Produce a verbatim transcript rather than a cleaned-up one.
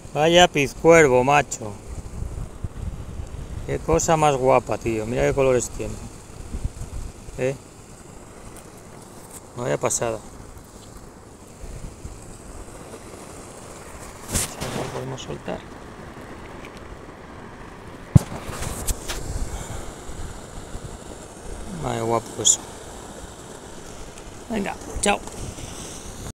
Vaya pizcuervo, macho. Qué cosa más guapa, tío. Mira qué colores tiene. ¿Eh? Vaya pasada. ¿Lo podemos soltar? Vaya guapo eso. Venga, chao.